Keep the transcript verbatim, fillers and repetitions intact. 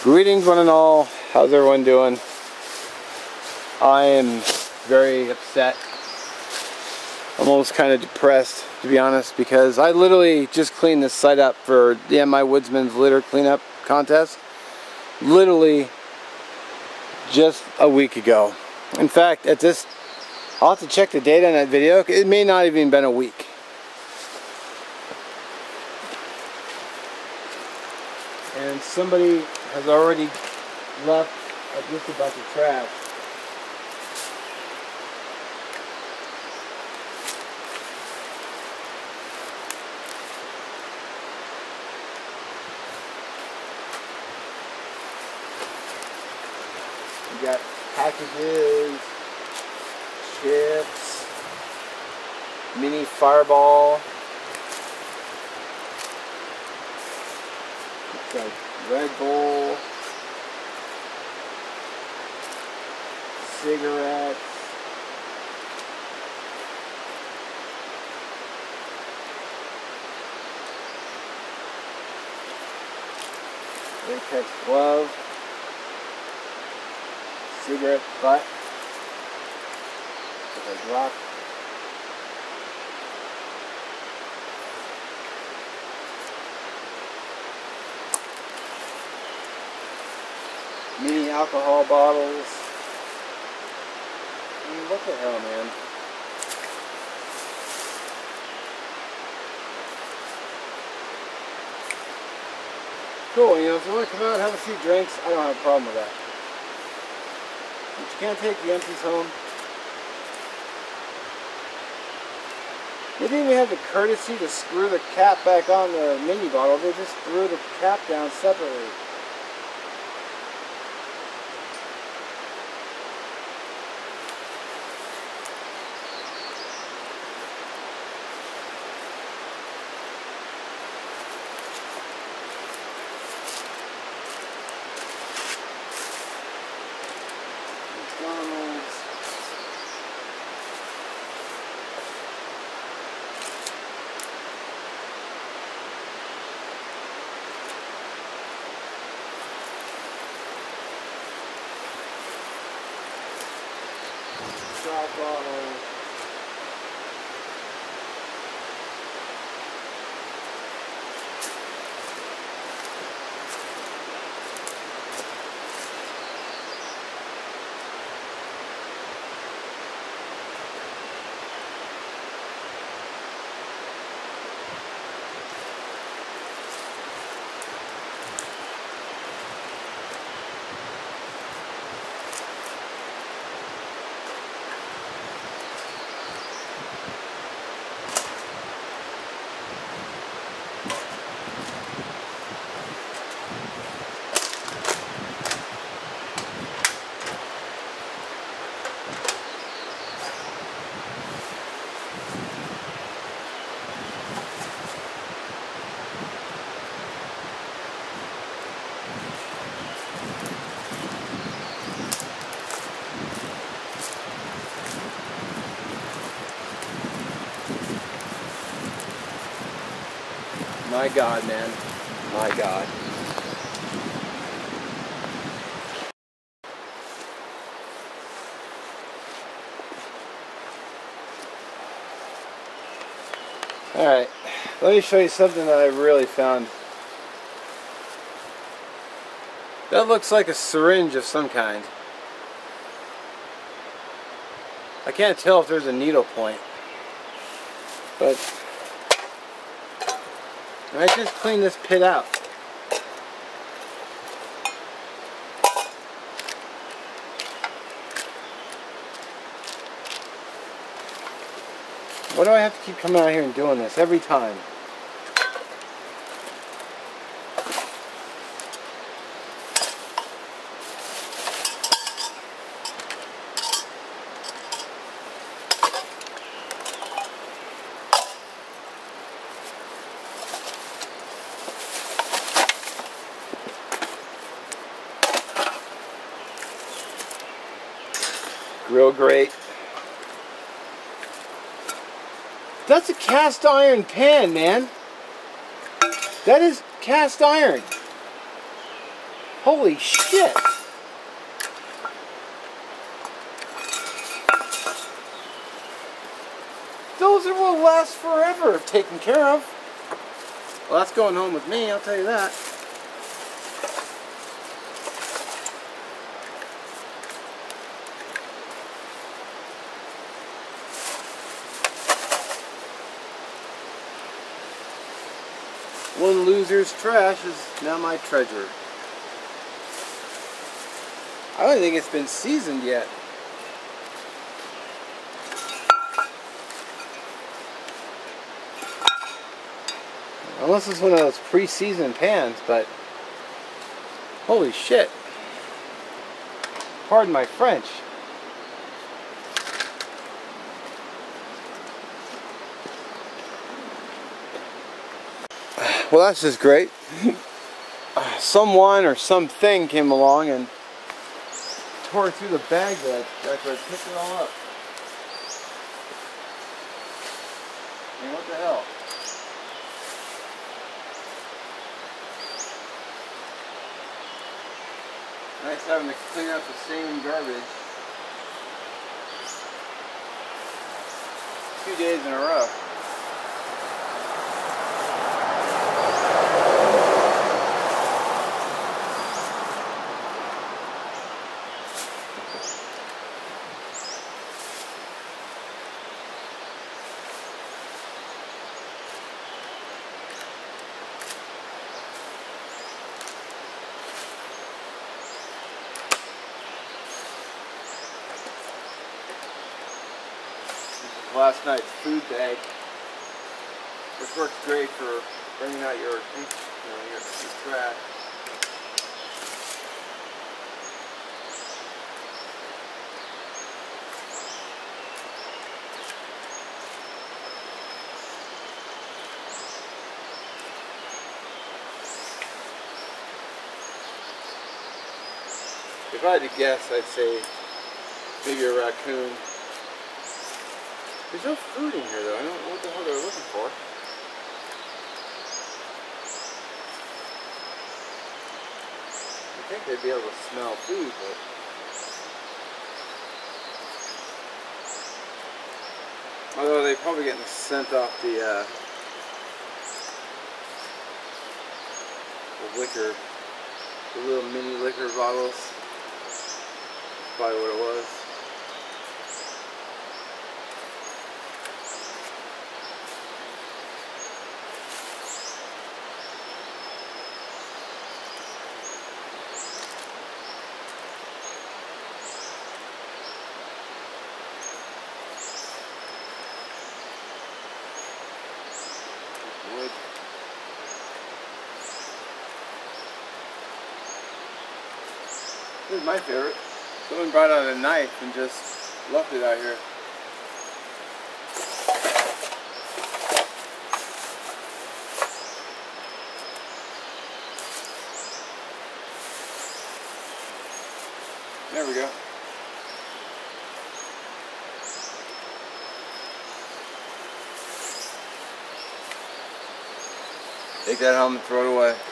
Greetings one and all, how's everyone doing? I am very upset. I'm almost kind of depressed, to be honest, because I literally just cleaned this site up for the Mi Woodsman's litter cleanup contest. Literally just a week ago. In fact, at this, I'll have to check the date on that video. It may not even been a week. And somebody has already left just a bunch of trash. We got packages, chips, mini Fireball. It's like Red Bull, cigarettes, latex glove, cigarette butt with a drop. Mini alcohol bottles. I mean, what the hell, man? Cool, you know, if you want to come out and have a few drinks, I don't have a problem with that. But you can't take the empties home. They didn't even have the courtesy to screw the cap back on the mini bottle. They just threw the cap down separately. Shot bottles. My God, man. My God. Alright, let me show you something that I really found. That looks like a syringe of some kind. I can't tell if there's a needle point, but I just cleaned this pit out. Why do I have to keep coming out here and doing this every time? Real great. That's a cast iron pan, man. That is cast iron. Holy shit! Those will last forever if taken care of. Well, that's going home with me, I'll tell you that. One loser's trash is now my treasure. I don't think it's been seasoned yet. Unless it's one of those pre-seasoned pans, but holy shit. Pardon my French. Well, that's just great. Someone or something came along and tore through the bag that after I picked it all up. I mean, what the hell? Nice having to clean up the same garbage two days in a row. Last night's food bag, which works great for bringing out your, you know, your, your trash. If I had to guess, I'd say maybe a raccoon. There's no food in here though. I don't know what the hell they're looking for. I think they'd be able to smell food, but although they probably getting the scent off the uh, the liquor, the little mini liquor bottles. That's probably what it was. Wood. This is my favorite. Someone brought out a knife and just left it out here. There we go. Take that home and throw it away.